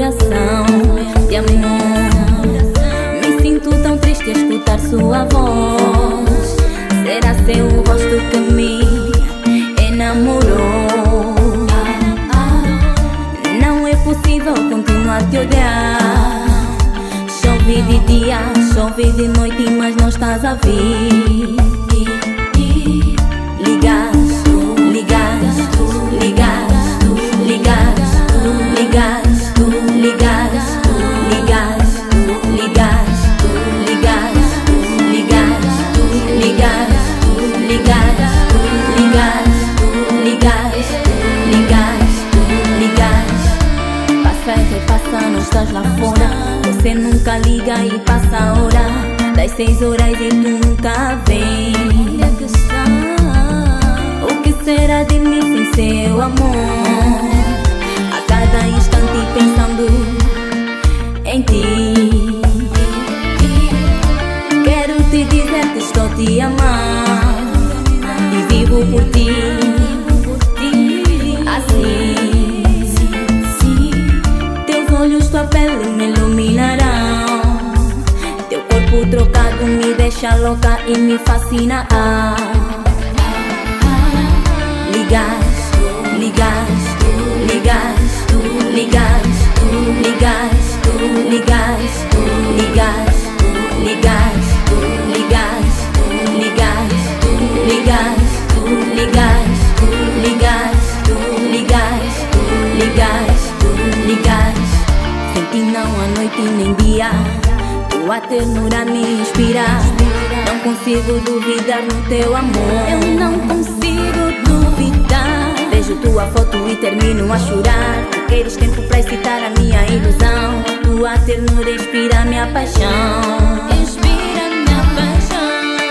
oração de amor. Me sinto tão triste a escutar sua voz. Será seu rosto que me enamorou. Não é possível continuar a te olhar. Chove de dia, chove de noite, mas não estás a vir. Ligaste, ligaste, ligaste, ligaste, ligaste, ligaste, ligaste, ligaste, ligaste, ligaste, ligaste, ligaste, ligaste, ligaste. Passa e repassa, não estás lá fora. Você nunca liga e passa a hora das 6 horas e tu nunca vem. O que será de mim sem seu amor? A cada instante pensando em ti. Quero te dizer que estou te amar e vivo por ti. Assim, teus olhos, tua pele me iluminarão. Teu corpo trocado me deixa louca e me fascina. Ligaste, ligaste, ligaste, ligaste, ligaste, ligaste, ligaste, ligaste, ligaste, ligaste, ligaste, ligaste, ligaste, ligaste, ligaste. Sem ti não há noite nem dia. Tua ternura me inspira. Não consigo duvidar no teu amor. Eu não consigo duvidar. Vejo tua foto e termino a chorar. Tu queres tempo pra excitar a minha ilusão. Tua ternura inspira minha paixão. Inspira minha paixão.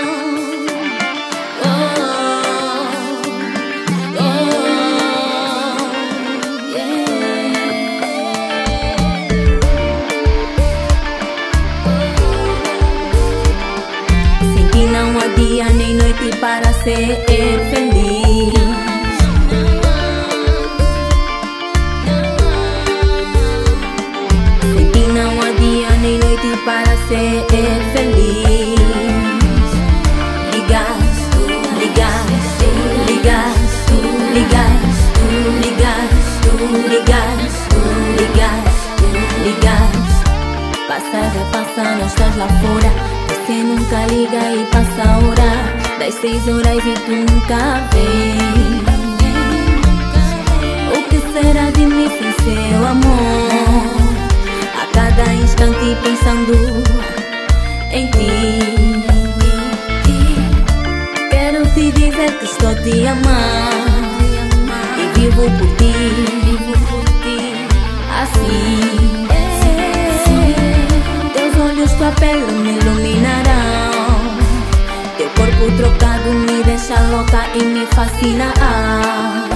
Não há dia nem noite para ser feliz. Sem ti não há dia nem noite para ser feliz. Ligaste, ligaste, ligaste, ligaste, ligaste, ligaste, ligaste, ligaste. Passa, repassa, não estás lá fora. Você nunca liga e passa a hora das 6 horas e tu nunca vem. O que será de mim sem seu amor? A cada instante pensando em ti. Quero te dizer que estou a te amar e vivo por ti. Assim, teus olhos, tua pele me iluminarão. Teu corpo trocado me deixa louca e me fascina.